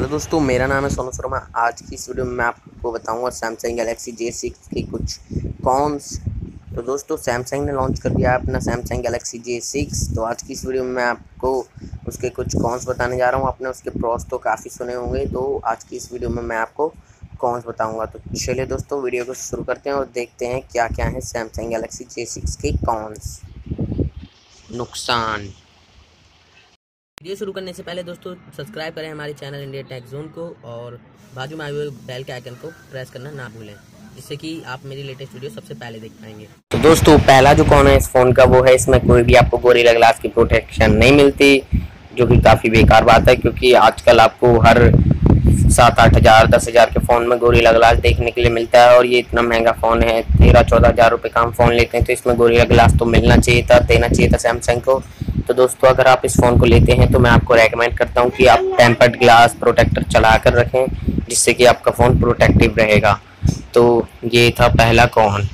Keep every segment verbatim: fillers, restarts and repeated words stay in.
Hello दोस्तों, मेरा नाम है सोनू शर्मा। आज की इस वीडियो में मैं आपको बताऊंगा सैमसंग गैलेक्सी जे सिक्स की कुछ कॉन्स। तो दोस्तों, सैमसंग ने लॉन्च कर दिया है अपना सैमसंग गैलेक्सी जे सिक्स। तो आज की इस वीडियो में मैं आपको उसके कुछ कॉन्स बताने जा रहा हूं। आपने उसके प्रॉस तो काफ़ी सुने होंगे, तो आज की इस वीडियो में मैं आपको कॉन्स बताऊँगा। तो चलिए दोस्तों, वीडियो को शुरू करते हैं और देखते हैं क्या क्या है सैमसंग गैलेक्सी जे सिक्स के कॉन्स। नुकसान। वीडियो शुरू करने से पहले दोस्तों सब्सक्राइब करें हमारे चैनल इंडिया टेक जोन को और बाजू में आए हुए बेल के आइकन को प्रेस करना ना भूलें, जिससे कि आप मेरी लेटेस्ट वीडियो सबसे पहले देख पाएंगे। तो दोस्तों, पहला जो कौन है इस फ़ोन का वो है, इसमें कोई भी आपको गोरिल्ला ग्लास की प्रोटेक्शन नहीं मिलती, जो कि काफ़ी बेकार बात है, क्योंकि आजकल आपको हर सात आठ हज़ार दस हज़ार के फ़ोन में गोरिल्ला ग्लास देखने के लिए मिलता है। और ये इतना महंगा फ़ोन है, तेरह चौदह हज़ार रुपये का हम फ़ोन लेते हैं, तो इसमें गोरिल्ला ग्लास तो मिलना चाहिए था, देना चाहिए था सैमसंग को। तो दोस्तों, अगर आप इस फ़ोन को लेते हैं तो मैं आपको रेकमेंड करता हूं कि आप टेम्पर्ड ग्लास प्रोटेक्टर चला कर रखें, जिससे कि आपका फ़ोन प्रोटेक्टिव रहेगा। तो ये था पहला कॉन।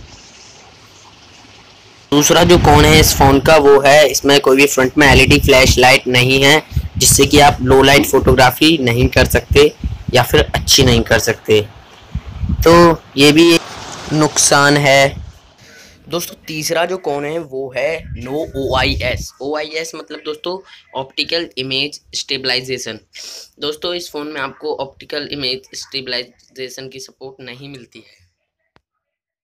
दूसरा जो कॉन है इस फ़ोन का वो है, इसमें कोई भी फ्रंट में एलईडी फ्लैश लाइट नहीं है, जिससे कि आप लो लाइट फोटोग्राफी नहीं कर सकते या फिर अच्छी नहीं कर सकते। तो ये भी एक नुकसान है। दोस्तों, तीसरा जो कौन है वो है no O I S. O I S मतलब दोस्तों ऑप्टिकल इमेज स्टेबलाइजेशन। दोस्तों, इस फ़ोन में आपको ऑप्टिकल इमेज स्टेबलाइजेशन की सपोर्ट नहीं मिलती है।